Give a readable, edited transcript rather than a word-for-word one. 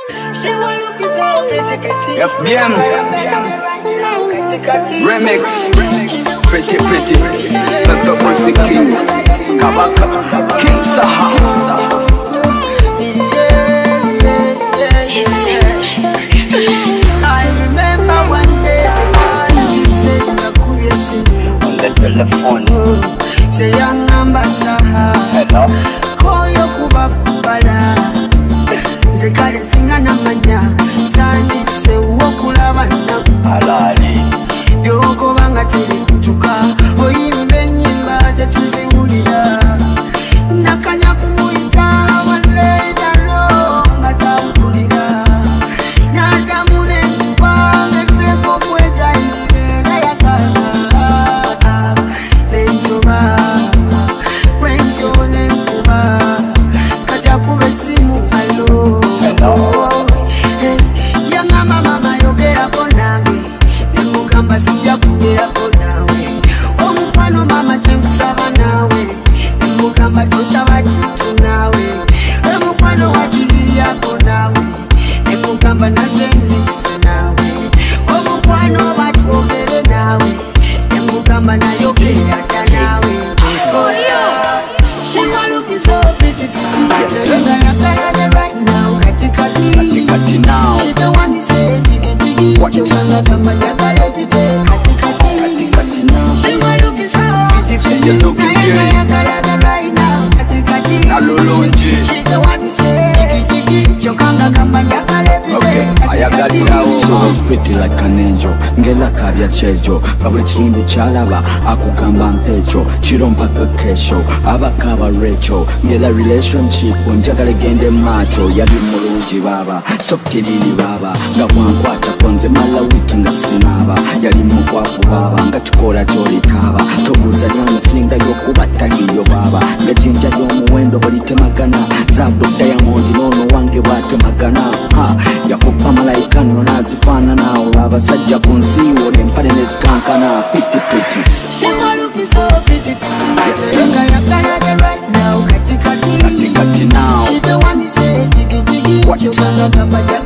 FBM Remix Pretty Dr. Pussy King Kabaka King Saha I remember one day you said on the telephone say your number Saha hello koyo kuba kubala Zekale singa na manya Sani se uokulaba na halali Yoko banga tili kutuka Oimbe nyimba jetuzi ulida Nakanya kumuita Waleda lo Ngata ulida Nadamune mbanga Seko kweza ilile ya kana Lentoba Wenjone mkuba Kaja kube simu alo Yanga mama yogera konange Nemukamba sija kugera konawe Omupano mama chenkusaba nawe Nemukamba tosaba jitu nawe Omupano wajili yako nawe Nemukamba nazenzi kuse nawe Omupano batogere nawe Nemukamba na yogera nawe Oh Lord, she want to be so pretty Yes. Right now, Katikati now she don't want me say jiggy What? Every day, Katikati now she want to be so pretty. You looking beauty Right now, katikati. Nalulunji She don't want me say jiggy Chokanga kamba yakale every day. Okay, ayagalirawo. She was pretty like an angel ngela kabya chejo kabuli kitundu kyalaba akugamba mpecho kirompa kesho abakaba recho ngela relationship njagala gende macho yali mulungi baba sokiriri baba nga bwankwata konze mala wiki nga sinaba yali mukwafu baba nga kikola kyolitaba tobuuza lyamasinga yokuba taliyo baba nga jinja ly'omuwendo balitemagana zabu diamond nono wange bwatemagana yakupa malayika nno nazifaanana abasajja ku nsi woli empale nezikankana piti She want to be so pretty. Yes. Right now, katikati. Katikati now She don't want me say jiggy What? Chokanga kamba